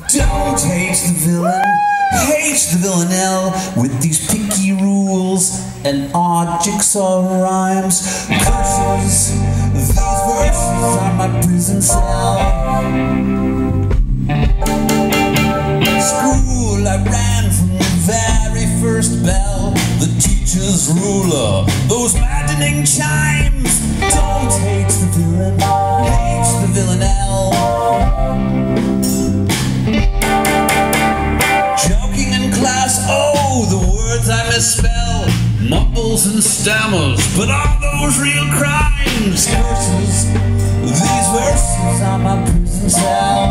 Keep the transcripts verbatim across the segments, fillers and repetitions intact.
Don't hate the villain, hate the villanelle with these picky rules and odd jigsaw rhymes. Curses, these verses are my prison cell. School, I ran from the very first bell. The teacher's ruler, those maddening chimes. Don't hate the villain, hate the villanelle. Joking in class, oh, the words I misspell. Mumbles and stammers, but are those real crimes? Curses, these verses are my prison cell.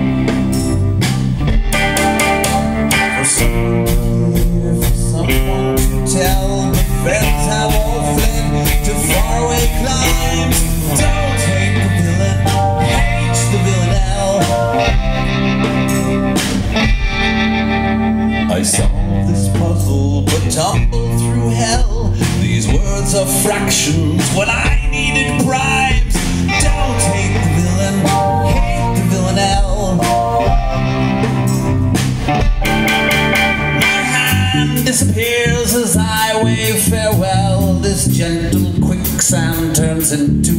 For someone to hear, for someone to tell, my friends have all fled to faraway climes. Don't hate the villain, hate the villanelle. I solved this puzzle, but tumbled through hell. These words are fractions when I needed bribes. Don't hate the villain, hate the villanelle. My hand disappears as I wave farewell. This gentle quicksand turns into